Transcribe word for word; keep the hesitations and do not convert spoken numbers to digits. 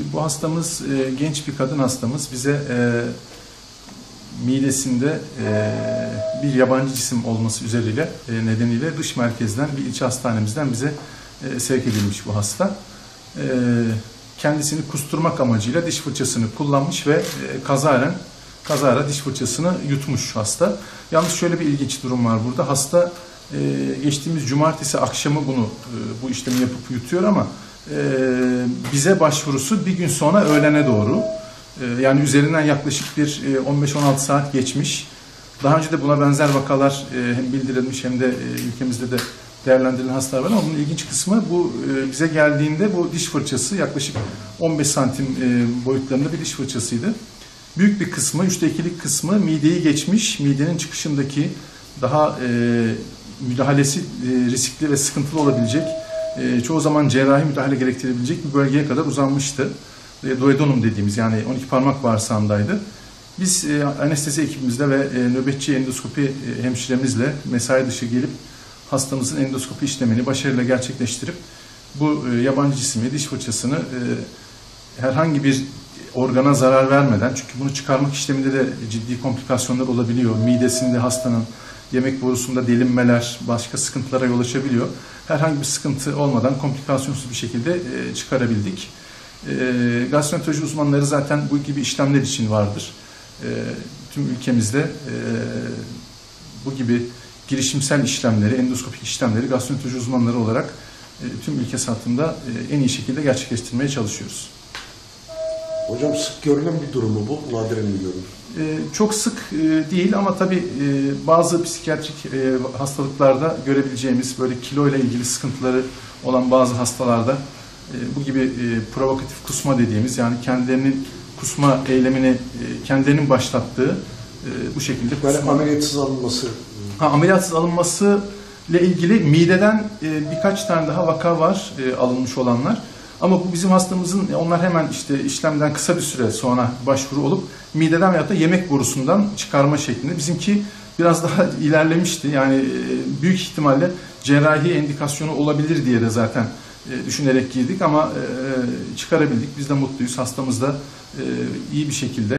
Bu hastamız e, genç bir kadın hastamız. Bize e, midesinde e, bir yabancı cisim olması üzeriyle e, nedeniyle dış merkezden, bir ilçe hastanemizden bize e, sevk edilmiş bu hasta. E, kendisini kusturmak amacıyla diş fırçasını kullanmış ve e, kazaren kazara diş fırçasını yutmuş hasta. Yalnız şöyle bir ilginç durum var burada. Hasta e, geçtiğimiz cumartesi akşamı bunu e, bu işlemi yapıp yutuyor ama e, bize başvurusu bir gün sonra öğlene doğru. E, yani üzerinden yaklaşık bir e, on beş on altı saat geçmiş. Daha önce de buna benzer vakalar e, hem bildirilmiş hem de e, ülkemizde de değerlendirilen hastalar var ama bunun ilginç kısmı bu e, bize geldiğinde bu diş fırçası yaklaşık on beş santim e, boyutlarında bir diş fırçasıydı. Büyük bir kısmı, üçte ikilik kısmı mideyi geçmiş, midenin çıkışındaki daha e, müdahalesi e, riskli ve sıkıntılı olabilecek, e, çoğu zaman cerrahi müdahale gerektirebilecek bir bölgeye kadar uzanmıştı. E, duodenum dediğimiz, yani on iki parmak bağırsağındaydı. Biz e, anestezi ekibimizle ve e, nöbetçi endoskopi e, hemşiremizle mesai dışı gelip hastamızın endoskopi işlemini başarıyla gerçekleştirip bu e, yabancı cismi, diş fırçasını e, herhangi bir organa zarar vermeden, çünkü bunu çıkarmak işleminde de ciddi komplikasyonlar olabiliyor. Midesinde hastanın, yemek borusunda delinmeler, başka sıkıntılara yol açabiliyor. Herhangi bir sıkıntı olmadan komplikasyonsuz bir şekilde e, çıkarabildik. E, gastroenteroloji uzmanları zaten bu gibi işlemler için vardır. E, tüm ülkemizde e, bu gibi girişimsel işlemleri, endoskopik işlemleri gastroenteroloji uzmanları olarak e, tüm ülke satında e, en iyi şekilde gerçekleştirmeye çalışıyoruz. Hocam sık görülen bir durum mu bu? Nadiren mi görülür? Ee, çok sık e, değil ama tabii e, bazı psikiyatrik e, hastalıklarda görebileceğimiz böyle kilo ile ilgili sıkıntıları olan bazı hastalarda e, bu gibi e, provokatif kusma dediğimiz, yani kendilerinin kusma eylemini e, kendilerinin başlattığı e, bu şekilde kusma. Böyle ameliyatsız alınması. Ha, ameliyatsız alınması ile ilgili mideden e, birkaç tane daha vaka var e, alınmış olanlar. Ama bu bizim hastamızın, onlar hemen işte işlemden kısa bir süre sonra başvuru olup mideden veyahut da yemek borusundan çıkarma şeklinde. Bizimki biraz daha ilerlemişti. Yani büyük ihtimalle cerrahi endikasyonu olabilir diye de zaten düşünerek girdik ama çıkarabildik. Biz de mutluyuz. Hastamız da iyi bir şekilde